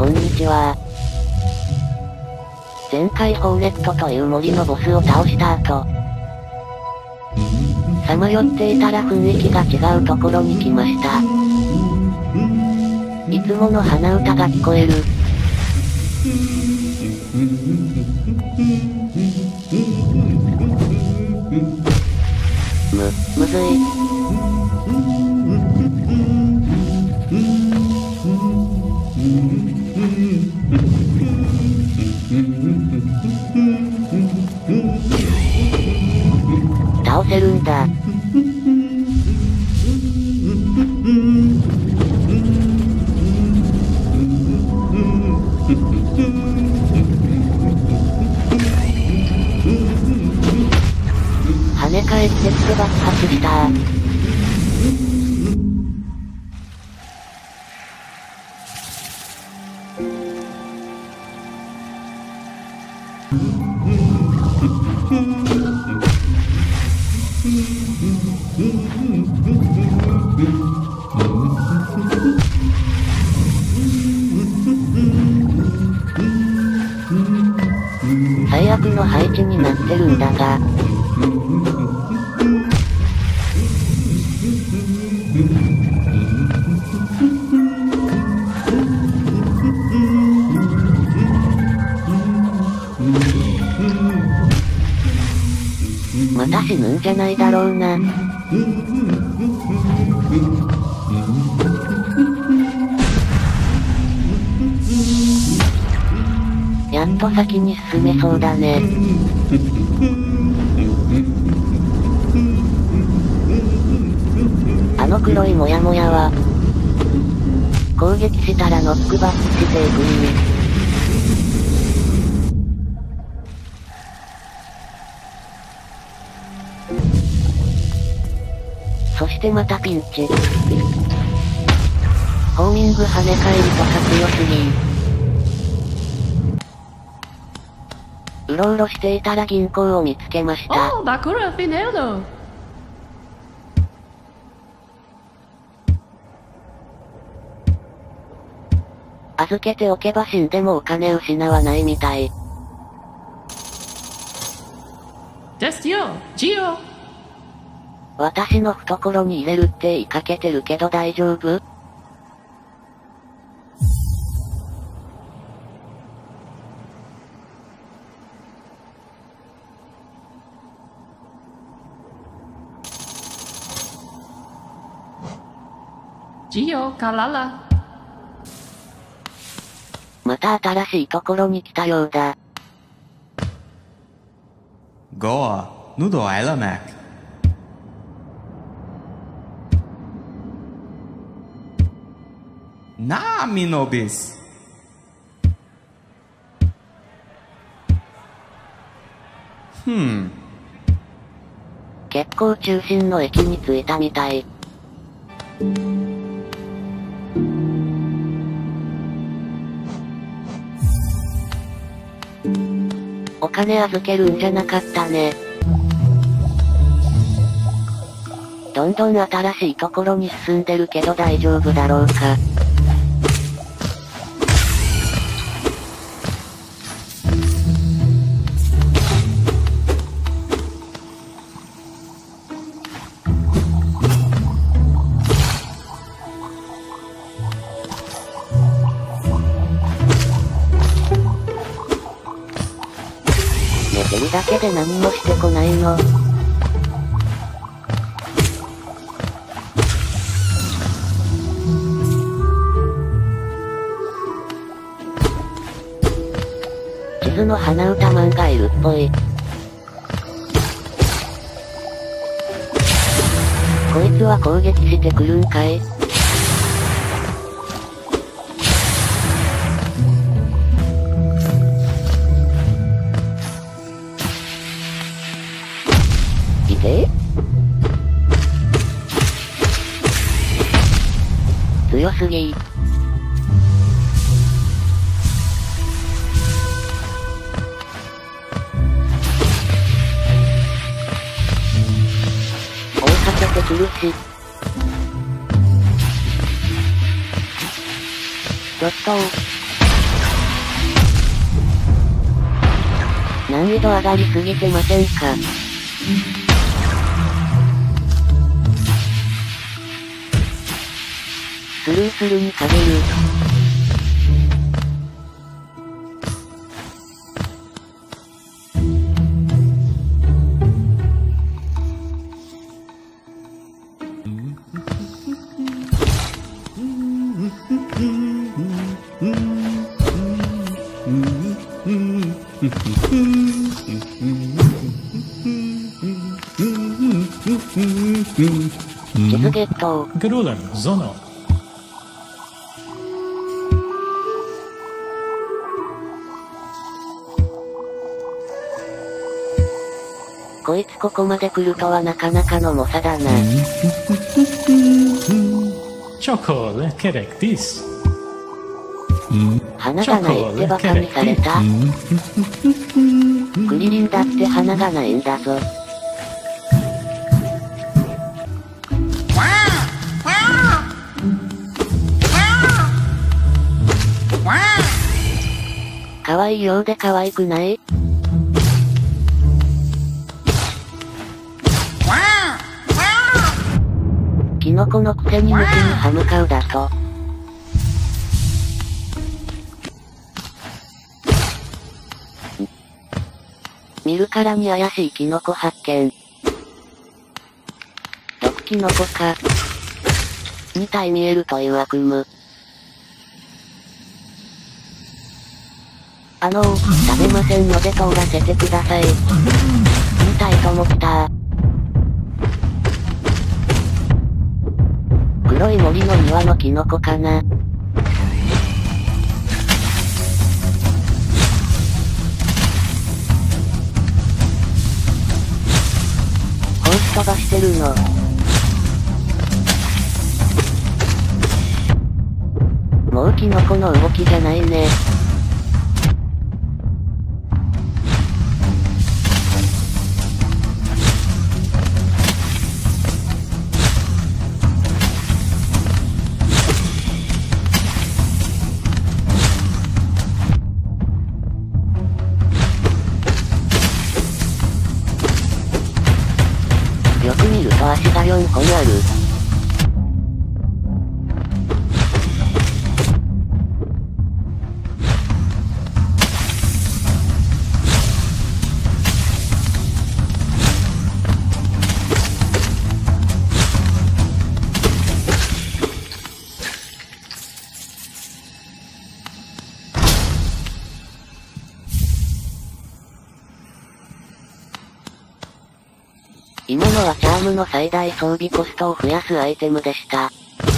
こんにちは。前回ホーネットという森のボスを倒した後、さまよっていたら雰囲気が違うところに来ました。いつもの鼻歌が聞こえる。むずい。倒せるんだ。跳ね返ってすぐ爆発した。最悪の配置になってるんだが。また死ぬんじゃないだろうな。やっと先に進めそうだね。あの黒いモヤモヤは、攻撃したらノックバックしていく意味。そしてまたピンチ。ホーミング跳ね返りとか強すぎ。うろうろしていたら銀行を見つけました。 Oh, Bakura Fineldo. 預けておけば死んでもお金失わないみたい。 Destio, Gio. 私の懐に入れるって言いかけてるけど大丈夫？ Gio, Kalala. また新しいところに来たようだ。 Goa, nu doai la Mac. Na, Minobis. 結構中心の駅に着いたみたい。お金預けるんじゃなかったね。どんどん新しいところに進んでるけど大丈夫だろうか。寝てるだけで何もしてこないの。地図の鼻歌マンがいるっぽい。こいつは攻撃してくるんかい？いて？強すぎ。追いかけてくるし。ちょっと難易度上がりすぎてませんか？スルーするに限る。地図ゲット。 Grulem, Zono. こいつここまで来るとはなかなかの猛者だな。 Chocole, Kerektis. 花がないってバカにされた？クリリンだって花がないんだぞ。可愛いようで可愛くない？キノコのくせに虫に歯向かうだと。見るからに怪しいキノコ発見。毒キノコか。2体見えるという悪夢。食べませんので通らせてください。2体とも来た。黒い森の庭のキノコかな。ホース飛ばしてるの。もうキノコの動きじゃないね。よく見ると足が4本ある。今のはチャームの最大装備コストを増やすアイテムでした。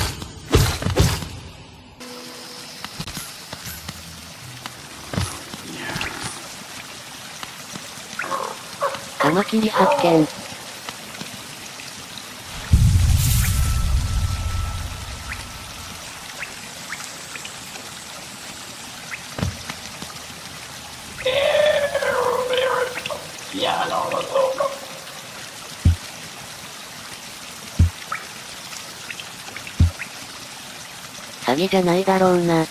カマキリ発見。詐欺じゃないだろうな。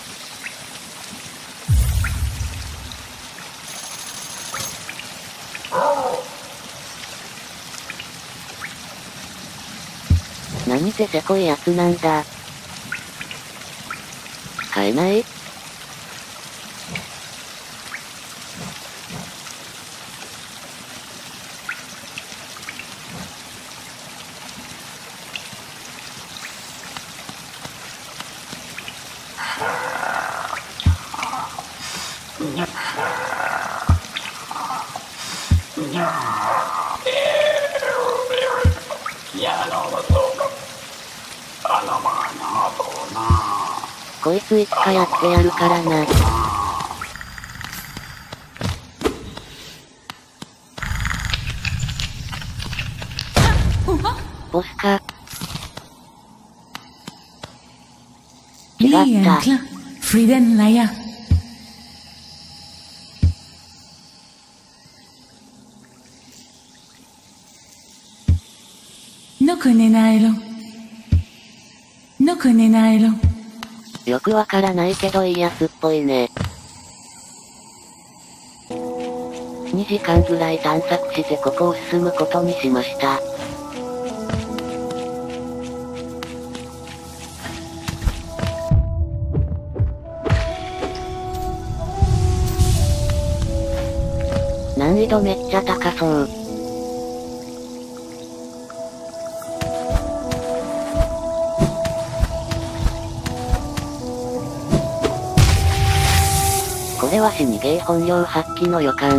何てせこいやつなんだ。買えない？こいついつかやってやるからな。ボスか。違った。 フリデンラヤ。No condenaelo. No condenaelo. よくわからないけどいいやつっぽいね。2 2時間ぐらい探索してここを進むことにしました。難易度めっちゃ高そう。これは死にゲー本領発揮の予感。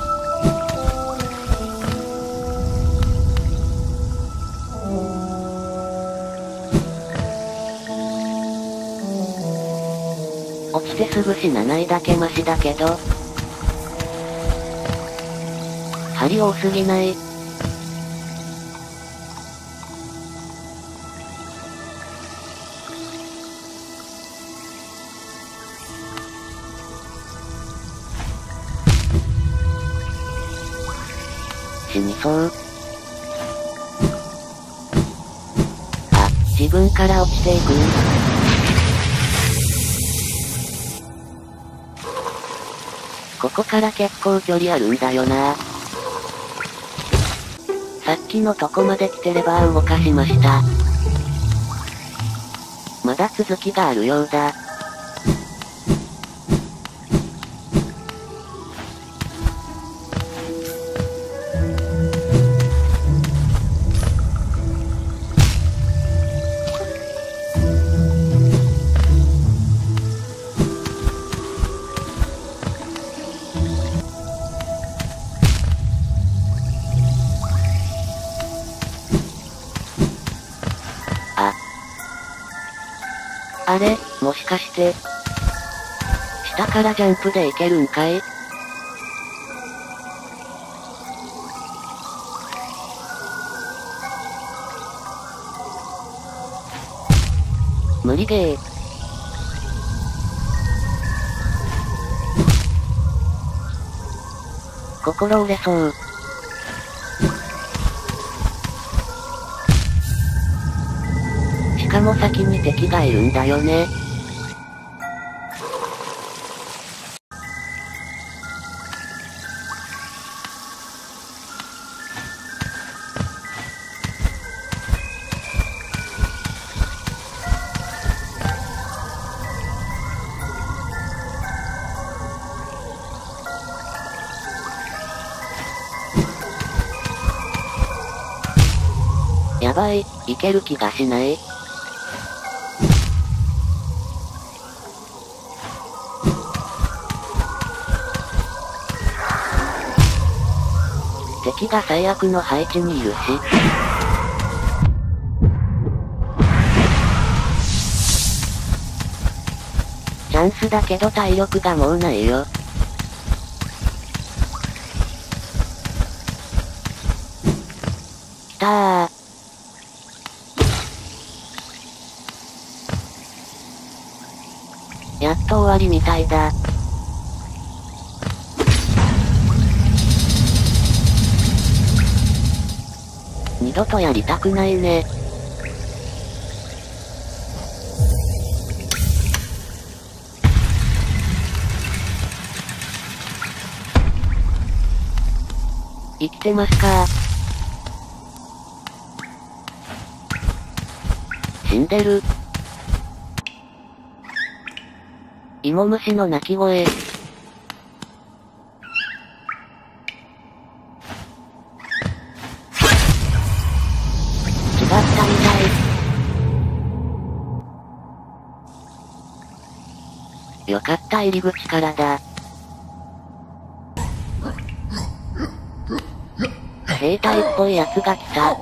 落ちてすぐ死なないだけマシだけど。針多すぎない？死にそう。あ、自分から落ちていく。ここから結構距離あるんだよな。さっきのとこまで来てレバー動かしました。まだ続きがあるようだ。あれ、もしかして、下からジャンプでいけるんかい？無理ゲー。心折れそう。しかも先に敵がいるんだよね。やばい、いける気がしない。敵が最悪の配置にいるし。チャンスだけど体力がもうないよ。きたー。やっと終わりみたいだ。二度とやりたくないね。生きてますか？死んでる。芋虫の鳴き声。違ったみたい。よかった入り口からだ。兵隊っぽいやつが来た。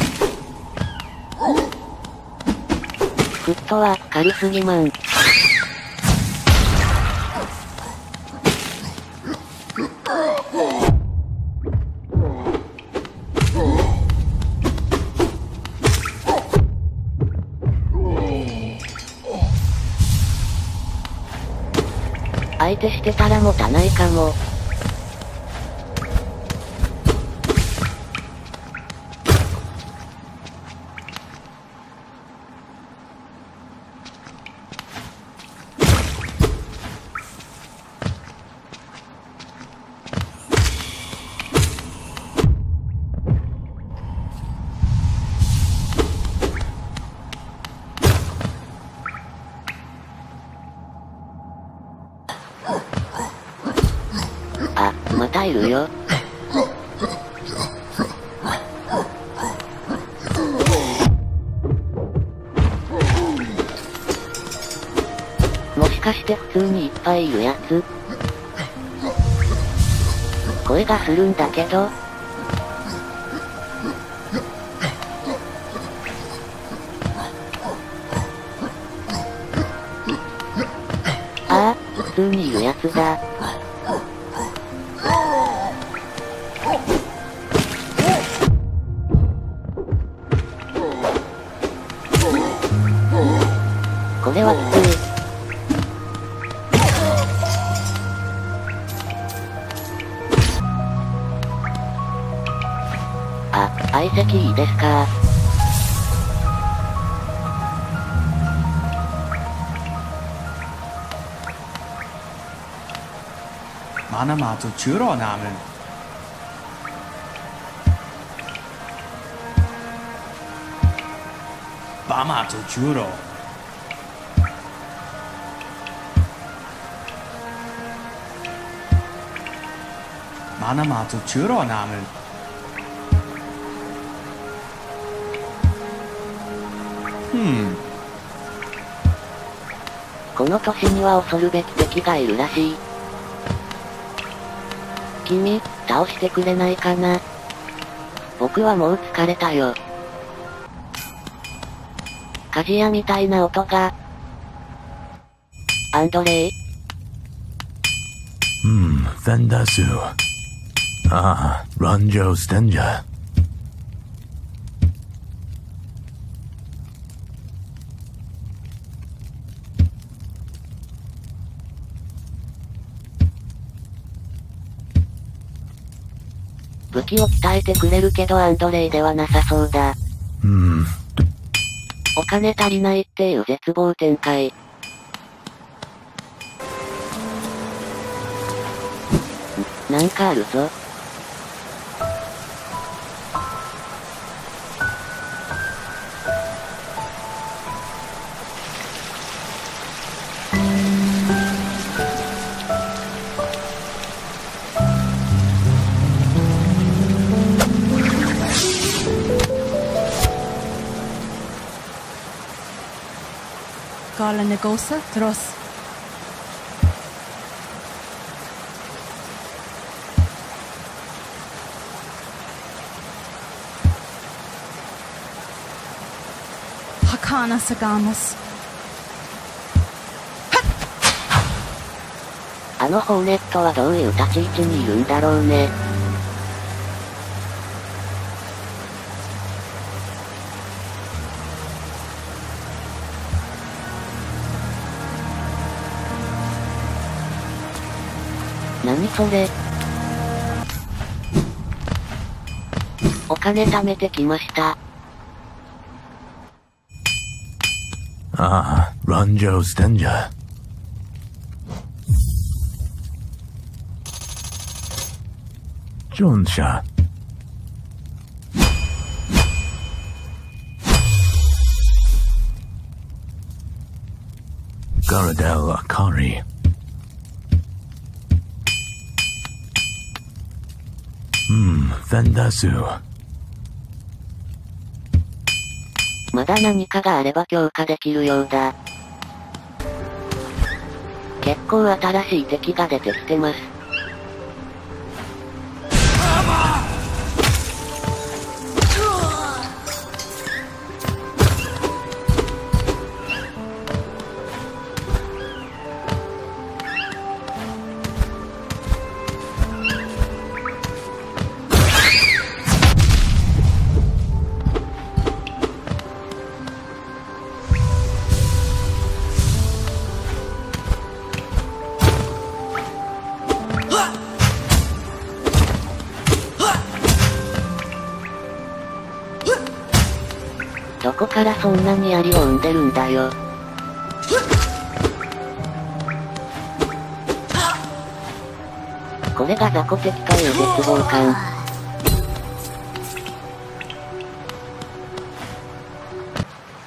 フットは軽すぎまん。相手してたら持たないかも。 あ、またいるよ。もしかして普通にいっぱいいるやつ？声がするんだけど。ああ、普通にいるやつだ。これはきつい。あ、相席いいですか？ Mana mal zu Juro namen. Bama zu Juro. Mana mal zu Juro namen. Hmm. この都市には恐るべき敵がいるらしい。君、倒してくれないかな？僕はもう疲れたよ。鍛冶屋みたいな音が。アンドレイ？ Vendasu. Ah, Ranjo Stenja. 武器を鍛えてくれるけどアンドレイではなさそうだ。お金足りないっていう絶望展開。なんかあるぞ。 Kala negosa tros. Hakana Sagamos. あのホーネットはどういう立ち位置にいるんだろうね。何それ？お金貯めてきました。 Ah, Ranjo Stenja. Jonsha. Garadel Akari. Vendasu. まだ何かがあれば強化できるようだ。結構新しい敵が出てきてます。どこからそんなに槍を生んでるんだよ。これが雑魚敵という絶望感。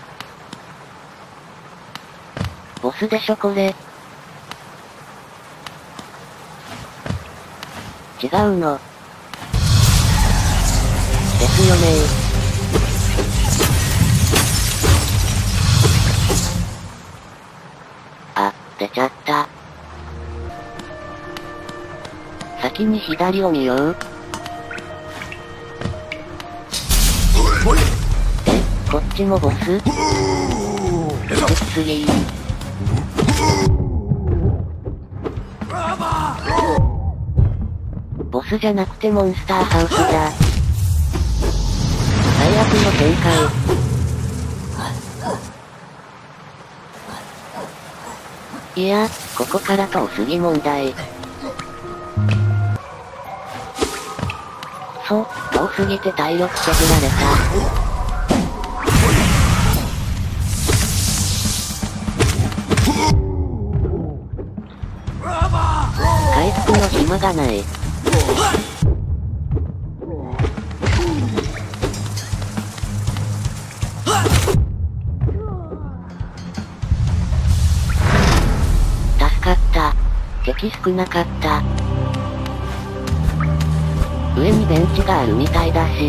ボスでしょこれ。 違うの。ですよねあ、出ちゃった。先に左を見よう。こっちもボス?3。ボスじゃなくてモンスターハウスだ。最悪の展開。いや、ここから遠すぎ問題。そう、遠すぎて体力削られた。回復の暇がない。助かった。敵少なかった。上にベンチがあるみたいだし。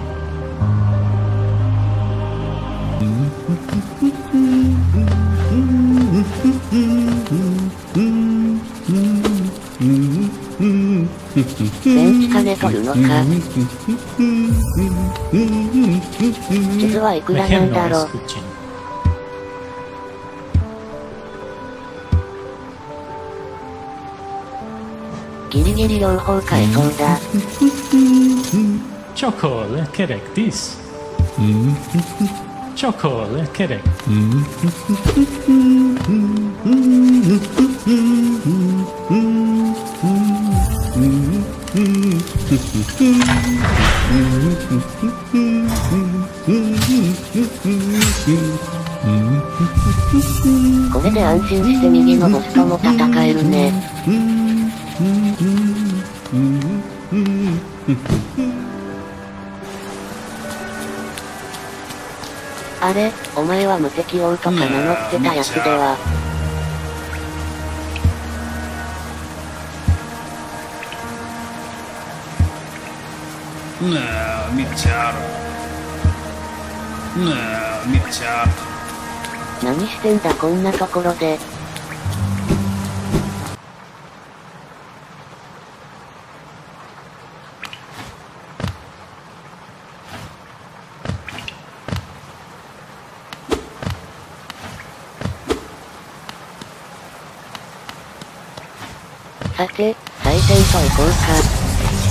ベンチ金取るのか。地図はいくらなんだろう。ギリギリ両方買えそうだ。 Chocolate correctis. Chocolate correct. これで安心して右のボスとも戦えるね。あれ、お前は無敵王とか名乗ってたやつでは。何してんだこんなところで。さて、再戦と行こうか。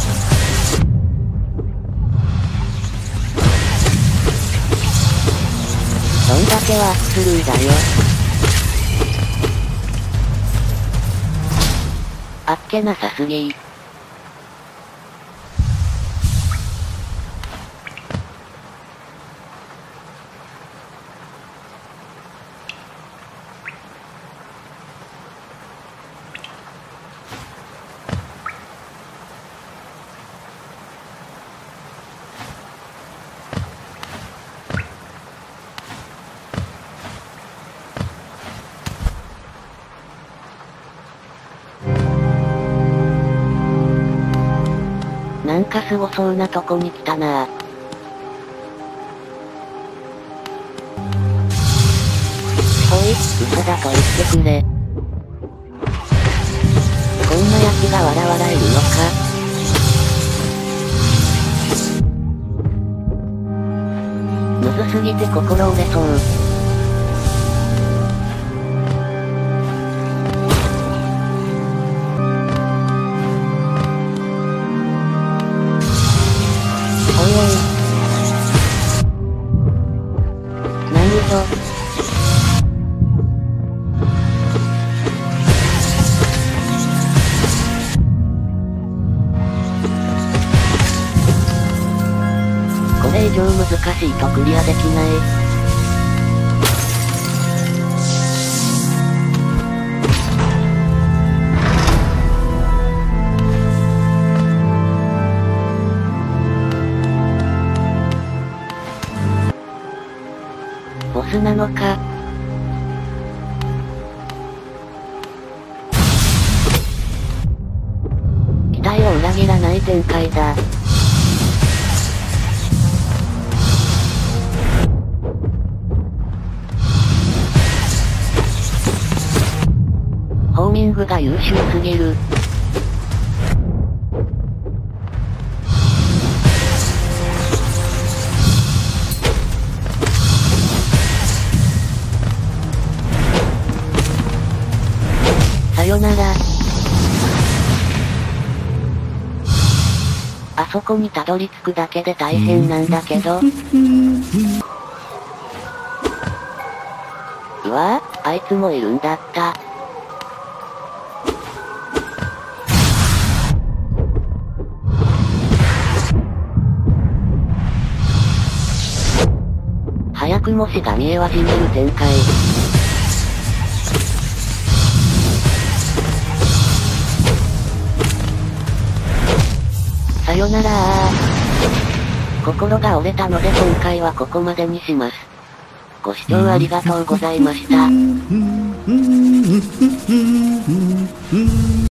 どんだけはスルーだよ。あっけなさすぎー。なんかすごそうなとこに来たなぁ。おい、嘘だと言ってくれ。こんなやつがわらわらいるのか。むずすぎて心折れそう。これ以上難しいとクリアできない。ボスなのか。期待を裏裏切らない展開だ。ホーミングが優秀すぎる。さよなら。あそこにたどり着くだけで大変なんだけど。うわぁ、あいつもいるんだった。早くも死が見え始める展開。さよならー。心が折れたので今回はここまでにします。ご視聴ありがとうございました。